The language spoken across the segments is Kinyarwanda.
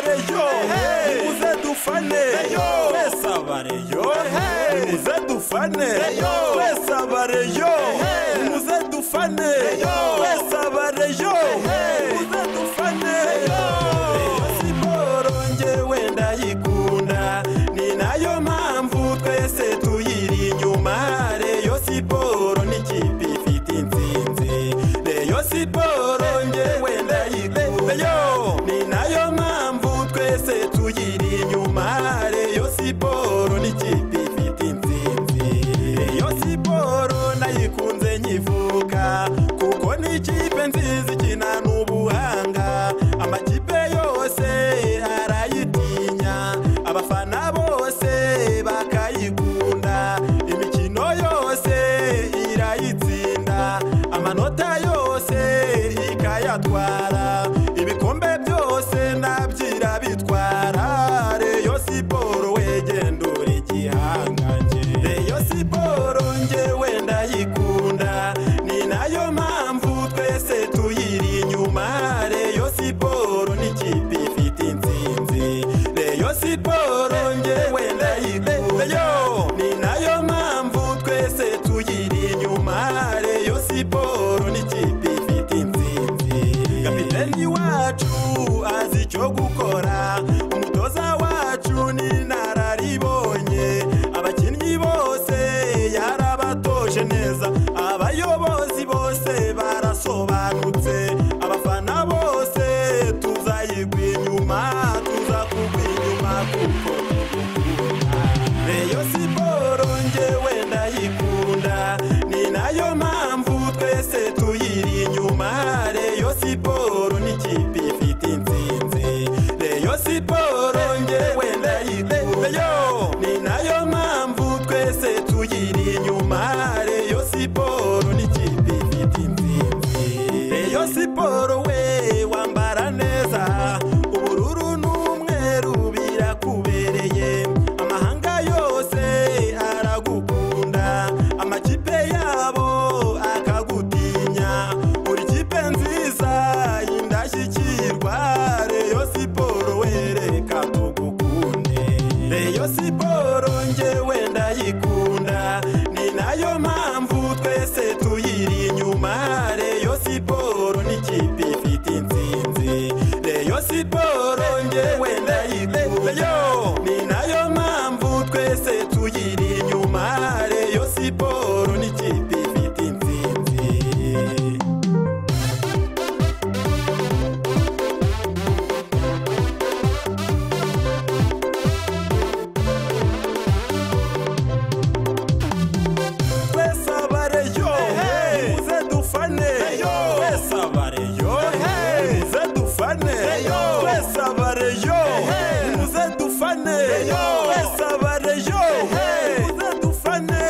abareyo nimuze dufane twese abareyo nimuze dufane twese abareyo nimuze dufane twese abareyo nimuze dufane siporo njyewe ndayikunda ni nayo mpamvu twese tuyiri inyuma Reyo siporo ni ikipe ifite intsinzi Reyo siporo njyewe ndayikunda ni nayo mpamvu twese tuyiri inyuma Reyo siporo ni ikipe ifite intsinzi Reyo siporo nayikunze nkivuka kuko ni ikipe nziza ikina n'ubuhanga amakipe yose arayitinya abafana bose bakayikunda imikino yose irayitsinda amanota yose ikayatwara ibikombe byose nabyira bitwara Reyo siporo wegendura igihangange Reyo siporo njyewe ndayikunda ni nayo mpamvu twese tuyiri inyuma Reyo siporo ni ikipe ifite intsinzi Reyo siporo njyewe ndayikunda ni nayo mpamvu twese tuyiri inyuma Reyo siporo ni ikipe ifite intsinzi kapiteni wacu azi icyo gukora umutoza wacu ni nararibonye abakinnyi bose yarabatoje neza abayobozi bose barasobanutse abafana bose tuzayigwa inyuma tuzakugwa inyuma kuko Reyo siporo njyewe ndayikunda ni nayo mpamvu twese tuyiri inyuma Reyo siporo ni ikipe ifite intsinzi Reyo siporo njyewe ndayikunda ni nayo mpamvu twese tuyiri inyuma Reyo siporo ni ikipe ifite intsinzi Reyo siporo we wambara neza ubururu n'umweru birakubereye amahanga yose aragukunda amakipe yabo akagutinya uri kipe nziza indashyikirwa Reyo siporo wereka tugukunde Reyo siporo njyewe ndayikunda ni nayo mpamvu twese tuyiri inyuma Reyo siporo ni ikipe ifite intsinzi Reyo siporo njyewe ndayikunda ni nayo mpamvu twese tuyiri inyuma Reyo siporo ni ikipe ifite intsinzi twese abareyo nimuze dufane twese abareyo nimuze dufane twese abareyo nimuze dufane twese abareyo nimuze dufane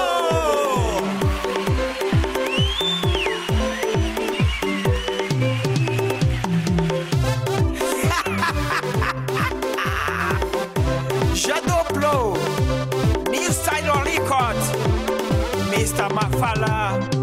Shadow Blow, New Style Records, Mr. Mafala.